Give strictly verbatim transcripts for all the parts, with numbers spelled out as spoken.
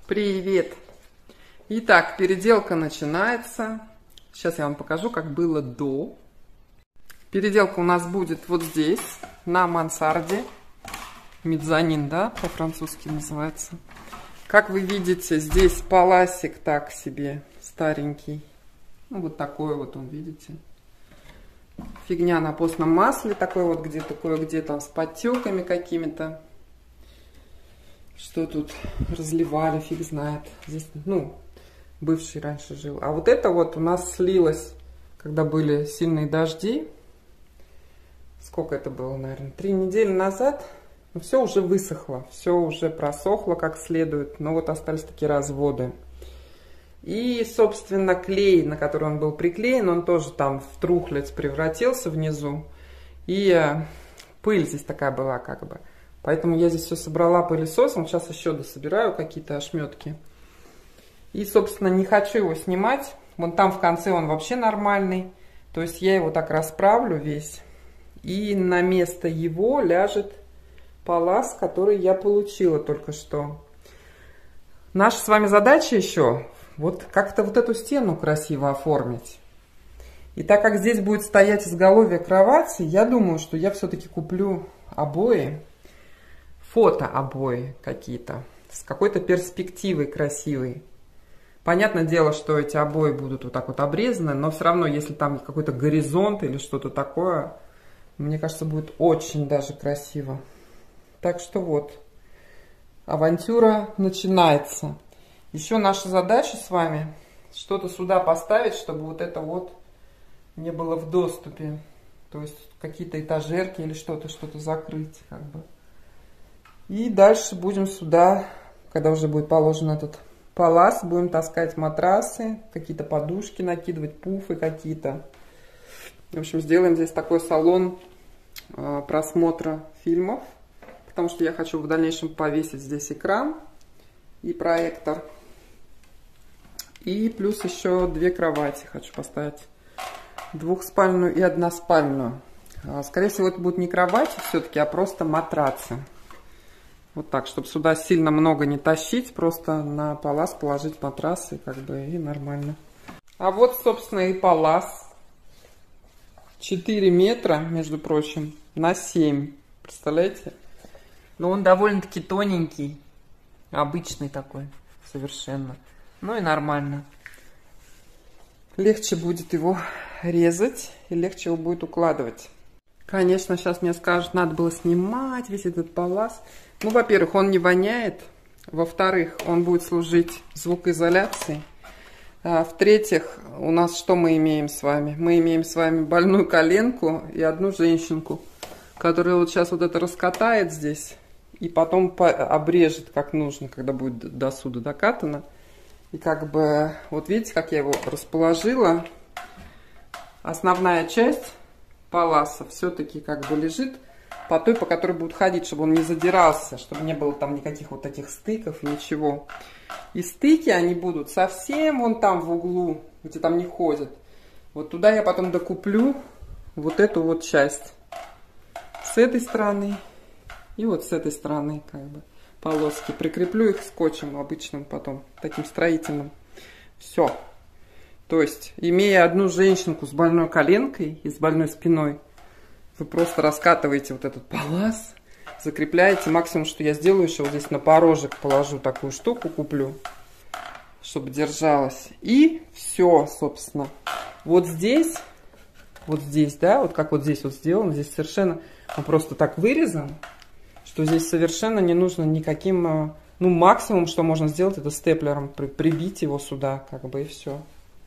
Привет! Итак, переделка начинается. Сейчас я вам покажу, как было до. Переделка у нас будет вот здесь, на мансарде. Мезонин, да, по-французски называется. Как вы видите, здесь паласик так себе, старенький. Ну, вот такой вот он, видите. Фигня на постном масле, такой вот где-то, кое-где там с подтеками какими-то. Что тут разливали, фиг знает. Здесь, ну, бывший раньше жил. А вот это вот у нас слилось, когда были сильные дожди. Сколько это было, наверное, три недели назад. Ну, все уже высохло, все уже просохло как следует. Но вот остались такие разводы. И, собственно, клей, на который он был приклеен, он тоже там в трухлядь превратился внизу. И пыль здесь такая была как бы. Поэтому я здесь все собрала пылесосом. Сейчас еще дособираю какие-то ошметки. И, собственно, не хочу его снимать. Вон там в конце он вообще нормальный. То есть я его так расправлю весь. И на место его ляжет палас, который я получила только что. Наша с вами задача еще вот как-то вот эту стену красиво оформить. И так как здесь будет стоять изголовье кровати, я думаю, что я все-таки куплю обои. Фотообои какие-то. С какой-то перспективой красивой. Понятное дело, что эти обои будут вот так вот обрезаны, но все равно, если там какой-то горизонт или что-то такое, мне кажется, будет очень даже красиво. Так что вот, авантюра начинается. Еще наша задача с вами что-то сюда поставить, чтобы вот это вот не было в доступе. То есть какие-то этажерки или что-то, что-то закрыть как бы. И дальше будем сюда, когда уже будет положен этот палас, будем таскать матрасы, какие-то подушки накидывать, пуфы какие-то. В общем, сделаем здесь такой салон э, просмотра фильмов, потому что я хочу в дальнейшем повесить здесь экран и проектор. И плюс еще две кровати хочу поставить, двухспальную и односпальную. Скорее всего, это будут не кровати все-таки, а просто матрацы. Вот так, чтобы сюда сильно много не тащить, просто на палас положить матрасы, как бы, и нормально. А вот, собственно, и палас. четыре метра, между прочим, на семь. Представляете? Но он довольно-таки тоненький. Обычный такой, совершенно. Ну и нормально. Легче будет его резать и легче его будет укладывать. Конечно, сейчас мне скажут, надо было снимать весь этот палас. Ну, во-первых, он не воняет. Во-вторых, он будет служить звукоизоляцией. А, в-третьих, у нас что мы имеем с вами? Мы имеем с вами больную коленку и одну женщинку, которая вот сейчас вот это раскатает здесь и потом обрежет как нужно, когда будет до суда докатано. И как бы, вот видите, как я его расположила. Основная часть паласа все-таки как бы лежит по той, по которой будут ходить, чтобы он не задирался, чтобы не было там никаких вот таких стыков и ничего. И стыки они будут совсем вон там в углу, где там не ходят. Вот туда я потом докуплю вот эту вот часть. С этой стороны и вот с этой стороны как бы полоски. Прикреплю их скотчем обычным потом, таким строительным. Все. То есть, имея одну женщинку с больной коленкой и с больной спиной, вы просто раскатываете вот этот палас, закрепляете. Максимум, что я сделаю, еще вот здесь на порожек положу такую штуку, куплю, чтобы держалась. И все, собственно. Вот здесь, вот здесь, да, вот как вот здесь вот сделано, здесь совершенно, он просто так вырезан, что здесь совершенно не нужно никаким, ну, максимум, что можно сделать, это степлером при, прибить его сюда, как бы, и все.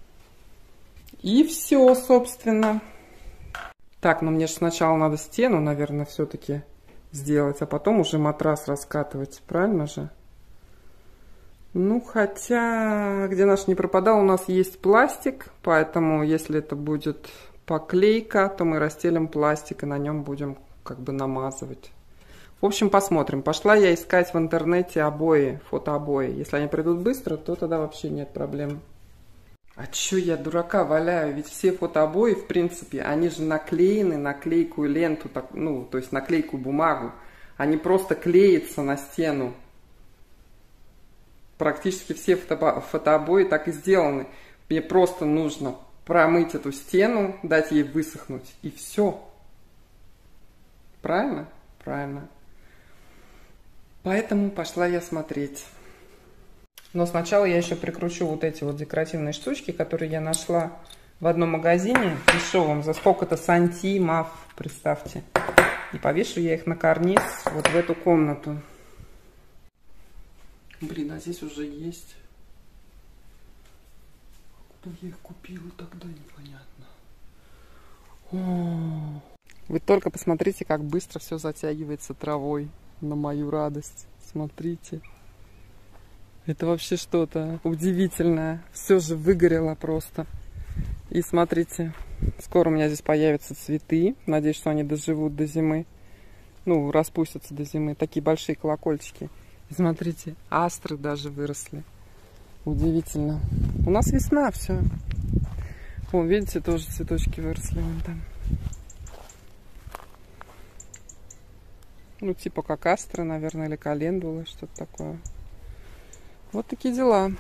И все, собственно. Так, ну мне же сначала надо стену, наверное, все-таки сделать, а потом уже матрас раскатывать, правильно же? Ну, хотя, где наш не пропадал, у нас есть пластик, поэтому, если это будет поклейка, то мы расстелим пластик и на нем будем как бы намазывать. В общем, посмотрим. Пошла я искать в интернете обои, фотообои. Если они придут быстро, то тогда вообще нет проблем. А чё я дурака валяю? Ведь все фотообои, в принципе, они же наклеены на клейкую ленту, так, ну, то есть на клейкую бумагу. Они просто клеятся на стену. практически все фото фотообои так и сделаны. Мне просто нужно промыть эту стену, дать ей высохнуть, и все. Правильно? Правильно. Поэтому пошла я смотреть. Но сначала я еще прикручу вот эти вот декоративные штучки, которые я нашла в одном магазине дешевом, за сколько-то сантимов, представьте. И повешу я их на карниз вот в эту комнату. Блин, а здесь уже есть. Куда я их купила тогда, непонятно. О, вы только посмотрите, как быстро все затягивается травой, на мою радость. Смотрите. Это вообще что-то удивительное. Все же выгорело просто. И смотрите, скоро у меня здесь появятся цветы. Надеюсь, что они доживут до зимы. Ну, распустятся до зимы. Такие большие колокольчики. И смотрите, астры даже выросли. Удивительно. У нас весна, все. Вон, видите, тоже цветочки выросли вон там. Ну, типа как астры, наверное, или календулы, что-то такое. Вот такие дела.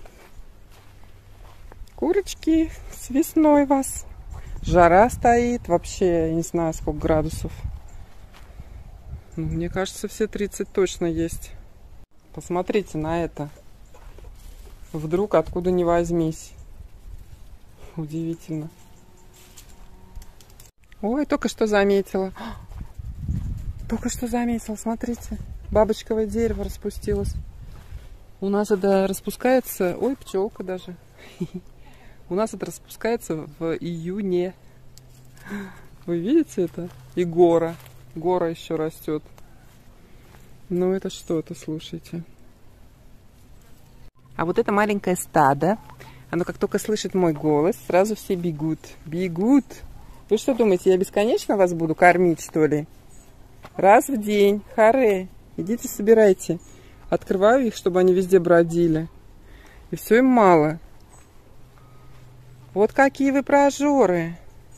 Курочки, с весной вас. Жара стоит, вообще, я не знаю, сколько градусов. Ну, мне кажется, все тридцать точно есть. Посмотрите на это. Вдруг откуда ни возьмись. Удивительно. Ой, только что заметила. Только что заметила, смотрите. Бабочковое дерево распустилось. У нас это распускается... Ой, пчелка даже. У нас это распускается в июне. Вы видите это? И гора. Гора еще растет. Ну это что-то, слушайте. А вот это маленькое стадо. Оно как только слышит мой голос, сразу все бегут. Бегут. Вы что думаете, я бесконечно вас буду кормить, что ли? Раз в день. Харе. Идите собирайте. Открываю их, чтобы они везде бродили. И все им мало. Вот какие вы прожоры.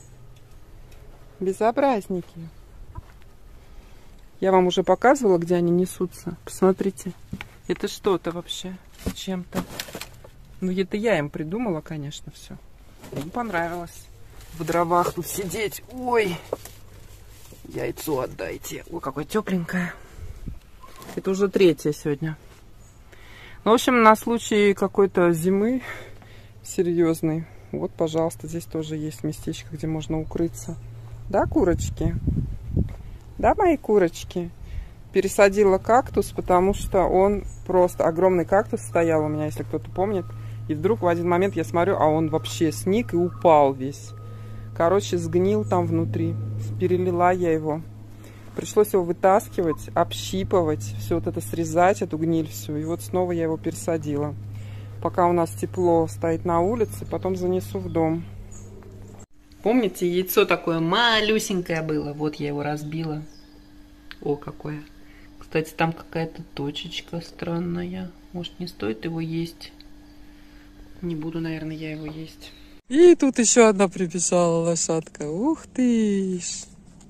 Безобразники. Я вам уже показывала, где они несутся. Посмотрите. Это что-то вообще с чем-то. Ну, это я им придумала, конечно, все. Им понравилось в дровах тут сидеть. Ой, яйцо отдайте. Ой, какое тепленькое. Это уже третье сегодня. Ну, в общем, на случай какой-то зимы серьезной. Вот, пожалуйста, здесь тоже есть местечко, где можно укрыться. Да, курочки? Да, мои курочки? Пересадила кактус, потому что он просто... Огромный кактус стоял у меня, если кто-то помнит. И вдруг в один момент я смотрю, а он вообще сник и упал весь. Короче, сгнил там внутри. Перелила я его. Пришлось его вытаскивать, общипывать, все вот это срезать, эту гниль всю. И вот снова я его пересадила. Пока у нас тепло стоит на улице, потом занесу в дом. Помните, яйцо такое малюсенькое было? Вот я его разбила. О, какое. Кстати, там какая-то точечка странная. Может, не стоит его есть? Не буду, наверное, я его есть. И тут еще одна прибежала лошадка. Ух ты ж.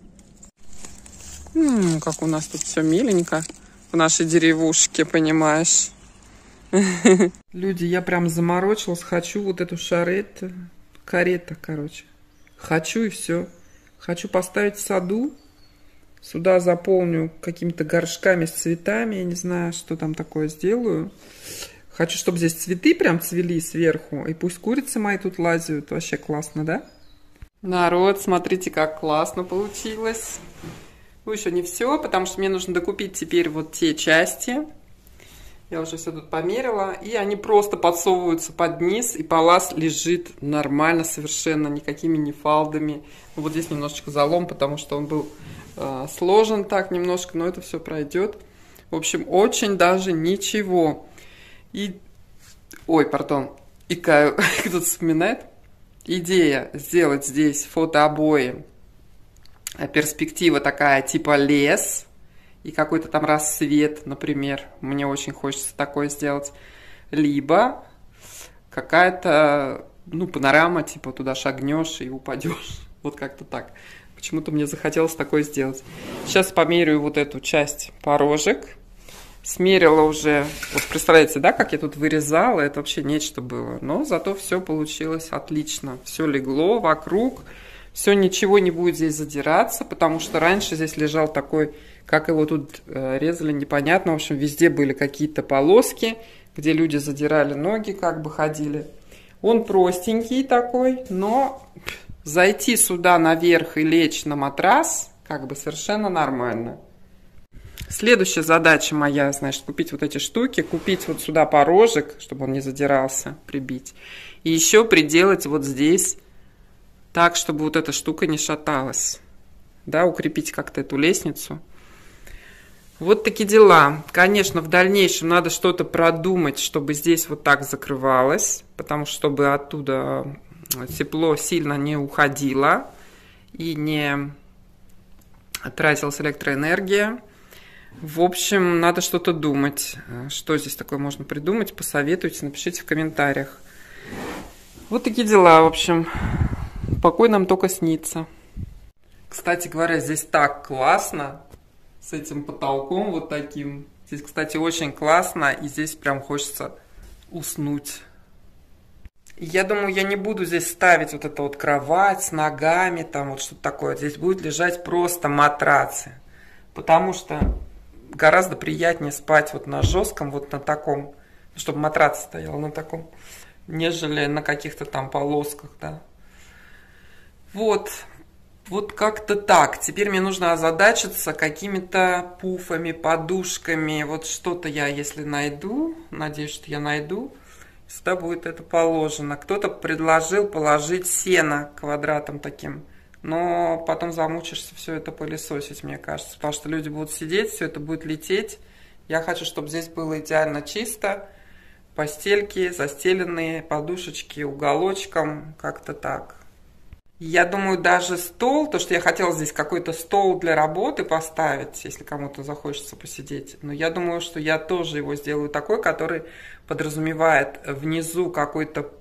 М-м, как у нас тут все миленько в нашей деревушке, понимаешь? Люди, я прям заморочилась. Хочу вот эту шарет. Карета, короче. Хочу и все. Хочу поставить в саду. Сюда заполню какими-то горшками с цветами. Я не знаю, что там такое сделаю. Хочу, чтобы здесь цветы прям цвели сверху. И пусть курицы мои тут лазят. Вообще классно, да? Народ, смотрите, как классно получилось. Ну, еще не все, потому что мне нужно докупить теперь вот те части. Я уже все тут померила. И они просто подсовываются под низ. И палас лежит нормально совершенно. Никакими не фалдами. Вот здесь немножечко залом, потому что он был э, сложен так немножко. Но это все пройдет. В общем, очень даже ничего. И... Ой, пардон. И каю. Кто-то вспоминает. Идея сделать здесь фотообои. Перспектива такая, типа лес. И какой-то там рассвет, например. Мне очень хочется такое сделать. Либо какая-то, ну, панорама, типа туда шагнешь и упадешь. Вот как-то так. Почему-то мне захотелось такое сделать. Сейчас померяю вот эту часть порожек. Смерила уже. Вот представляете, да, как я тут вырезала? Это вообще нечто было. Но зато все получилось отлично. Все легло вокруг. Все, ничего не будет здесь задираться, потому что раньше здесь лежал такой, как его тут э, резали, непонятно. В общем, везде были какие-то полоски, где люди задирали ноги, как бы ходили. Он простенький такой, но зайти сюда наверх и лечь на матрас, как бы совершенно нормально. Следующая задача моя, значит, купить вот эти штуки, купить вот сюда порожек, чтобы он не задирался, прибить. И еще приделать вот здесь так, чтобы вот эта штука не шаталась. Да, укрепить как-то эту лестницу. Вот такие дела. Конечно, в дальнейшем надо что-то продумать, чтобы здесь вот так закрывалось, потому что чтобы оттуда тепло сильно не уходило и не тратилась электроэнергия. В общем, надо что-то думать. Что здесь такое можно придумать? Посоветуйте, напишите в комментариях. Вот такие дела, в общем. Покой нам только снится. Кстати говоря, здесь так классно. С этим потолком вот таким. Здесь, кстати, очень классно. И здесь прям хочется уснуть. Я думаю, я не буду здесь ставить вот эту вот кровать с ногами, там вот что-то такое. Здесь будет лежать просто матрацы. Потому что гораздо приятнее спать вот на жестком, вот на таком, чтобы матрац стоял на таком, нежели на каких-то там полосках, да. Вот, вот как-то так. Теперь мне нужно озадачиться какими-то пуфами, подушками. Вот что-то я, если найду, надеюсь, что я найду, сюда будет это положено. Кто-то предложил положить сено квадратом таким. Но потом замучишься все это пылесосить, мне кажется. Потому что люди будут сидеть, все это будет лететь. Я хочу, чтобы здесь было идеально чисто. Постельки, застеленные, подушечки уголочком, как-то так. Я думаю, даже стол, то, что я хотела здесь какой-то стол для работы поставить, если кому-то захочется посидеть. Но я думаю, что я тоже его сделаю такой, который подразумевает внизу какой-то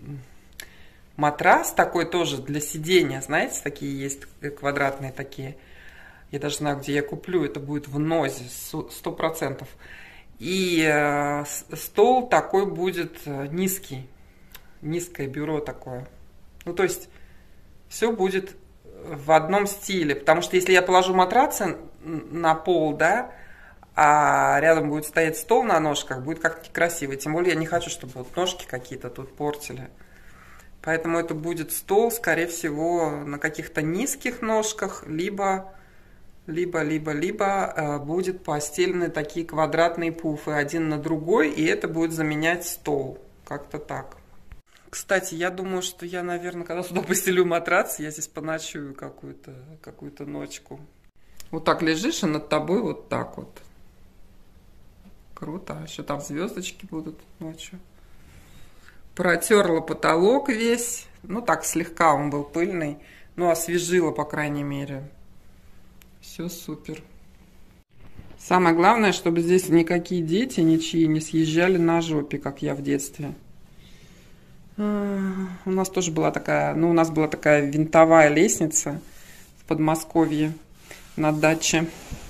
матрас такой тоже для сидения, знаете, такие есть квадратные такие. Я даже знаю, где я куплю, это будет в нозе, сто процентов. И э, стол такой будет низкий, низкое бюро такое. Ну, то есть, все будет в одном стиле, потому что если я положу матрацы на пол, да, а рядом будет стоять стол на ножках, будет как-то некрасиво. Тем более я не хочу, чтобы вот ножки какие-то тут портили. Поэтому это будет стол, скорее всего, на каких-то низких ножках, либо, либо, либо, либо э, будет постелены такие квадратные пуфы один на другой, и это будет заменять стол. Как-то так. Кстати, я думаю, что я, наверное, когда сюда постелю матрац, я здесь поночую какую-то какую-то ночку. Вот так лежишь, и над тобой вот так вот. Круто. А еще там звездочки будут ночью. Протерла потолок весь. Ну, так, слегка он был пыльный. Ну, освежила, по крайней мере. Все супер. Самое главное, чтобы здесь никакие дети, ничьи, не съезжали на жопе, как я в детстве. У нас тоже была такая, ну, у нас была такая винтовая лестница в Подмосковье на даче.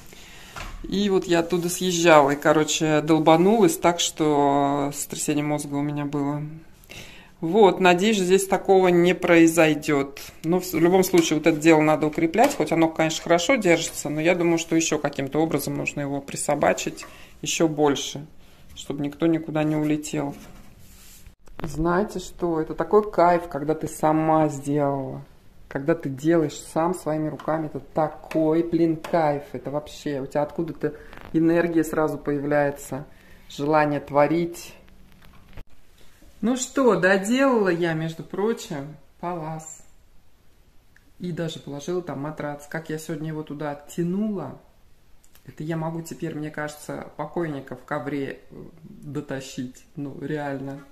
И вот я оттуда съезжала, и, короче, долбанулась так, что сотрясение мозга у меня было. Вот, надеюсь, здесь такого не произойдет. Но в любом случае вот это дело надо укреплять, хоть оно, конечно, хорошо держится, но я думаю, что еще каким-то образом нужно его присобачить еще больше, чтобы никто никуда не улетел. Знаете что? Это такой кайф, когда ты сама сделала. Когда ты делаешь сам своими руками, это такой, блин, кайф. Это вообще, у тебя откуда-то энергия сразу появляется, желание творить. Ну что, доделала я, между прочим, палас. И даже положила там матрац. Как я сегодня его туда оттянула, это я могу теперь, мне кажется, покойника в ковре дотащить. Ну, реально.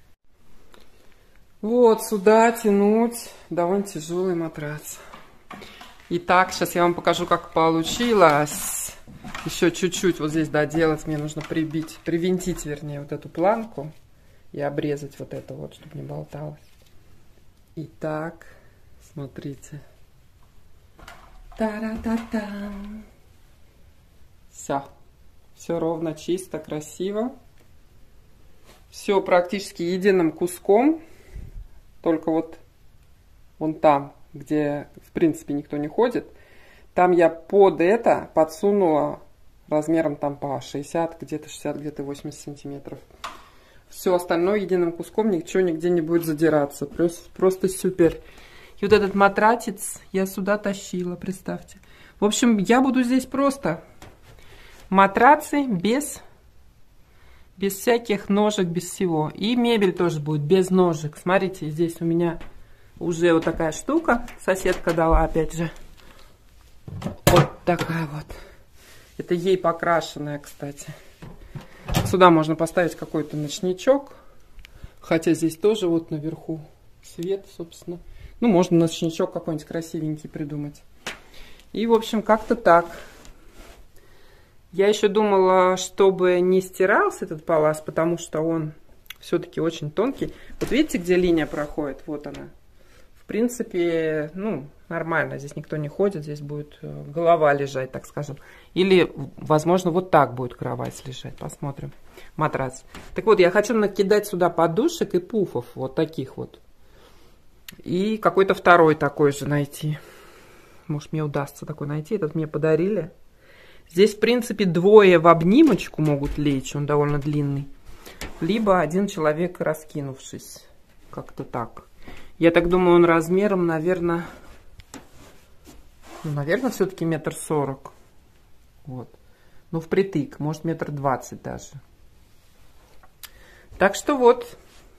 Вот, сюда тянуть довольно тяжелый матрац. Итак, сейчас я вам покажу, как получилось. Еще чуть-чуть вот здесь доделать. Мне нужно прибить, привинтить, вернее, вот эту планку. И обрезать вот это вот, чтобы не болталось. Итак, смотрите. Та-ра-та-та. Все. Все ровно, чисто, красиво. Все практически единым куском. Только вот вон там, где в принципе никто не ходит, там я под это подсунула размером там по шестьдесят, где-то шестьдесят, где-то восемьдесят сантиметров. Все остальное единым куском, ничего нигде не будет задираться. Просто, просто супер. И вот этот матратец я сюда тащила, представьте. В общем, я буду здесь просто матрацы без, без всяких ножек, без всего. И мебель тоже будет без ножек. Смотрите, здесь у меня уже вот такая штука. Соседка дала, опять же. Вот такая вот. Это ей покрашенная, кстати. Сюда можно поставить какой-то ночничок. Хотя здесь тоже вот наверху свет, собственно. Ну, можно ночничок какой-нибудь красивенький придумать. И, в общем, как-то так. Я еще думала, чтобы не стирался этот палас, потому что он все-таки очень тонкий. Вот видите, где линия проходит? Вот она. В принципе, ну, нормально. Здесь никто не ходит, здесь будет голова лежать, так скажем. Или, возможно, вот так будет кровать лежать. Посмотрим. Матрац. Так вот, я хочу накидать сюда подушек и пуфов. Вот таких вот. И какой-то второй такой же найти. Может, мне удастся такой найти. Этот мне подарили. Здесь, в принципе, двое в обнимочку могут лечь. Он довольно длинный. Либо один человек, раскинувшись. Как-то так. Я так думаю, он размером, наверное... Ну, наверное, все-таки метр сорок. Вот. Ну, впритык. Может, метр двадцать даже. Так что вот.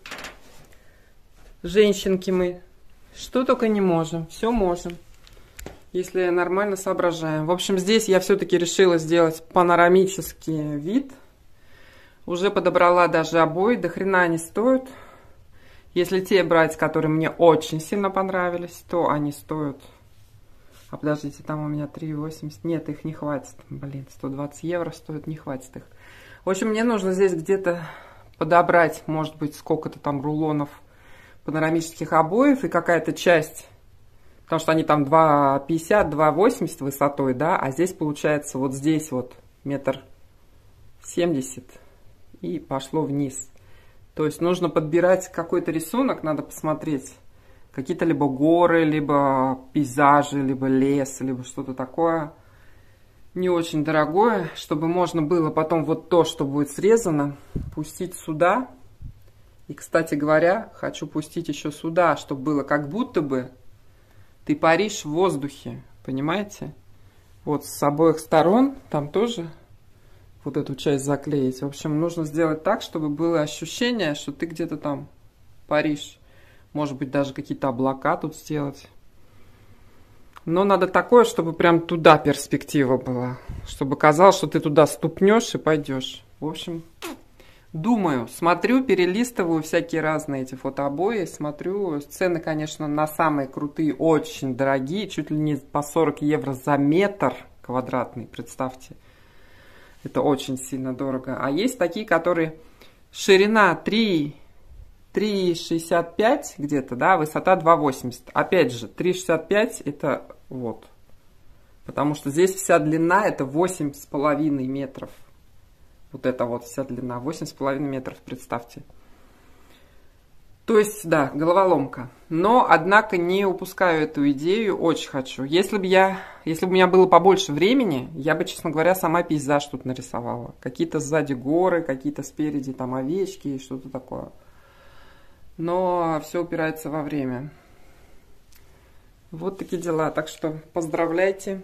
Женщинки мы. Что только не можем. Все можем. Если нормально соображаем. В общем, здесь я все-таки решила сделать панорамический вид. Уже подобрала даже обои. До хрена они стоят. Если те брать, которые мне очень сильно понравились, то они стоят... А подождите, там у меня три восемьдесят. Нет, их не хватит. Блин, сто двадцать евро стоит, не хватит их. В общем, мне нужно здесь где-то подобрать, может быть, сколько-то там рулонов панорамических обоев. И какая-то часть... Потому что они там два пятьдесят, два восемьдесят высотой, да, а здесь получается вот здесь вот метр семьдесят и пошло вниз. То есть нужно подбирать какой-то рисунок, надо посмотреть. Какие-то либо горы, либо пейзажи, либо лес, либо что-то такое не очень дорогое, чтобы можно было потом вот то, что будет срезано, пустить сюда. И, кстати говоря, хочу пустить еще сюда, чтобы было как будто бы ты паришь в воздухе, понимаете? Вот с обоих сторон там тоже вот эту часть заклеить. В общем, нужно сделать так, чтобы было ощущение, что ты где-то там паришь. Может быть, даже какие-то облака тут сделать. Но надо такое, чтобы прям туда перспектива была. Чтобы казалось, что ты туда ступнешь и пойдешь. В общем, думаю, смотрю, перелистываю всякие разные эти фотообои. Смотрю, цены, конечно, на самые крутые очень дорогие. Чуть ли не по сорок евро за метр квадратный, представьте. Это очень сильно дорого. А есть такие, которые ширина три шестьдесят пять где-то, да, высота два восемьдесят. Опять же, три шестьдесят пять это вот. Потому что здесь вся длина это восемь с половиной метров. Вот это вот вся длина, восемь с половиной метров, представьте. То есть, да, головоломка. Но, однако, не упускаю эту идею, очень хочу. Если бы я, если бы у меня было побольше времени, я бы, честно говоря, сама пейзаж тут нарисовала. Какие-то сзади горы, какие-то спереди там овечки и что-то такое. Но все упирается во время. Вот такие дела. Так что поздравляйте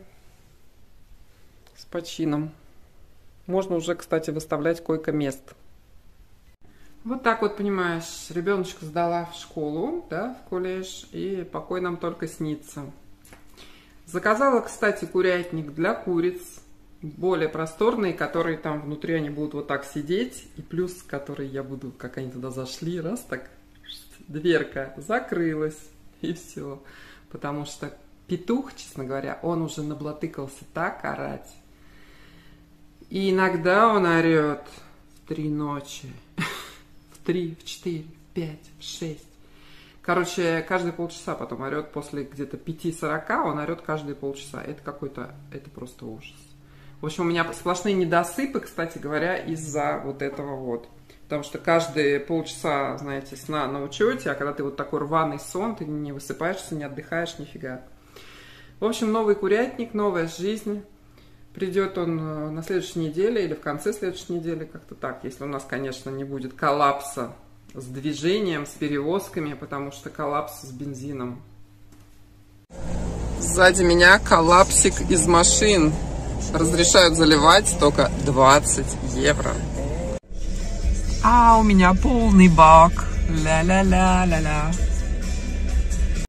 с почином. Можно уже, кстати, выставлять койко-мест. Вот так вот, понимаешь, ребеночка сдала в школу, да, в колледж, и покой нам только снится. Заказала, кстати, курятник для куриц, более просторный, которые там внутри они будут вот так сидеть, и плюс, который я буду, как они туда зашли, раз так, дверка закрылась, и все. Потому что петух, честно говоря, он уже наблатыкался так орать. И иногда он орет в три ночи. В три, в четыре, в пять, в шесть. Короче, каждые полчаса потом орет. После где-то пяти сорока он орет каждые полчаса. Это какой-то, это просто ужас. В общем, у меня сплошные недосыпы, кстати говоря, из-за вот этого вот. Потому что каждые полчаса, знаете, сна на учете, а когда ты вот такой рваный сон, ты не высыпаешься, не отдыхаешь, нифига. В общем, новый курятник, новая жизнь. Придет он на следующей неделе или в конце следующей недели, как-то так. Если у нас, конечно, не будет коллапса с движением, с перевозками, потому что коллапс с бензином. Сзади меня коллапсик из машин. Разрешают заливать только двадцать евро. А у меня полный бак. Ля-ля-ля-ля-ля.